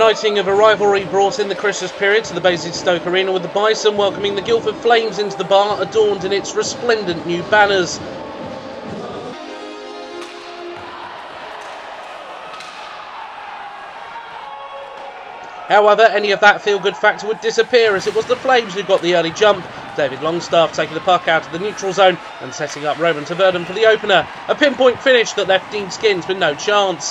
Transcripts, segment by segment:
reigniting of a rivalry brought in the Christmas period to the Basingstoke Arena, with the Bison welcoming the Guildford Flames into the bar, adorned in its resplendent new banners. However, any of that feel-good factor would disappear, as it was the Flames who got the early jump. David Longstaff taking the puck out of the neutral zone and setting up Roman Taverdon for the opener. A pinpoint finish that left Dean Skins with no chance.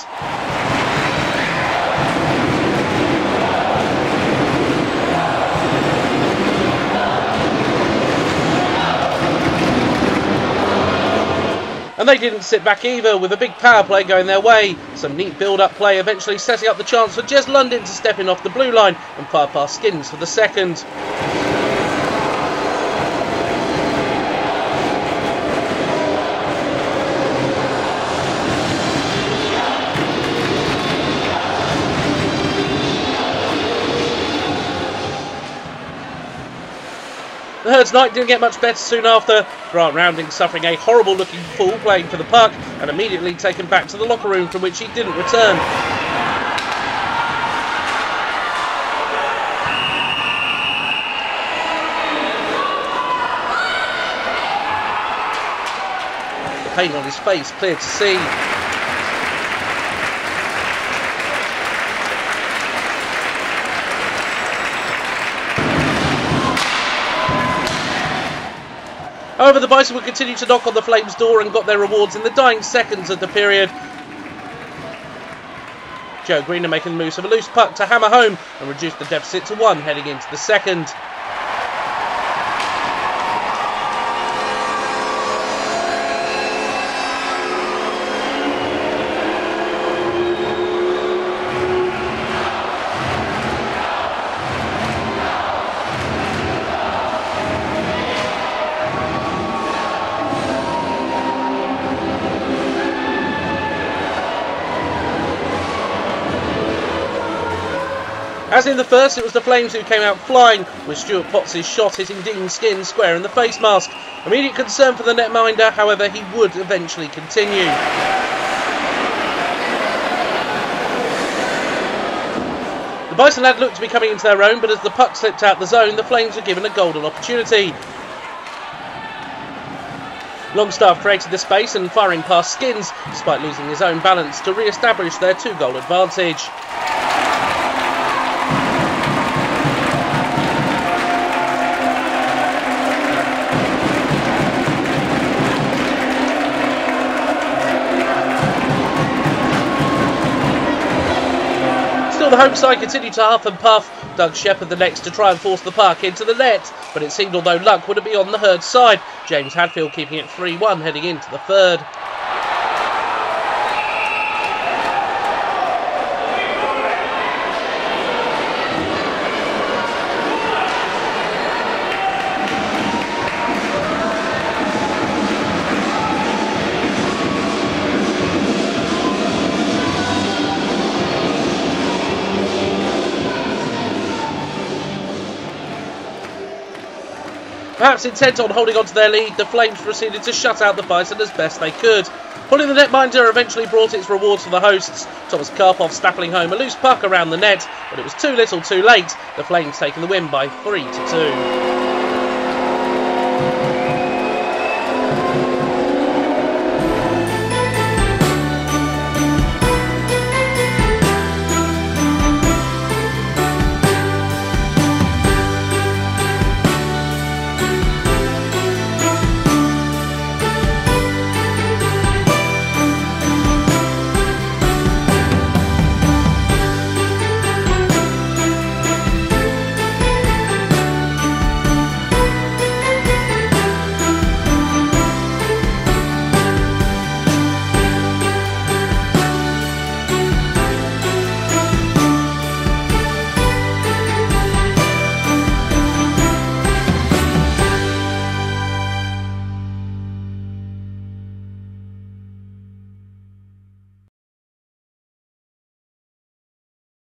And they didn't sit back either, with a big power play going their way. Some neat build-up play eventually setting up the chance for Jez London to step in off the blue line and fire past Skins for the second. The Herd's night didn't get much better soon after, Grant Rounding suffering a horrible looking fall playing for the puck and immediately taken back to the locker room, from which he didn't return. The pain on his face clear to see. However, the Bison would continue to knock on the Flames' door and got their rewards in the dying seconds of the period. Joe Greener making the moves of a loose puck to hammer home and reduce the deficit to 1 heading into the second. As in the first, it was the Flames who came out flying, with Stuart Potts' shot hitting Dean Skins square in the face mask. Immediate concern for the netminder, however, he would eventually continue. The Bison had looked to be coming into their own, but as the puck slipped out the zone, the Flames were given a golden opportunity. Longstaff created the space and firing past Skins, despite losing his own balance, to re-establish their 2-goal advantage. The home side continued to huff and puff. Doug Shepherd the next to try and force the puck into the net, but it seemed although luck would be on the Herd's side. James Hadfield keeping it 3-1 heading into the third. Perhaps intent on holding on to their lead, the Flames proceeded to shut out the Bison as best they could. Pulling the netminder eventually brought its rewards for the hosts. Thomas Karpov snapping home a loose puck around the net, but it was too little too late, the Flames taking the win by 3-2.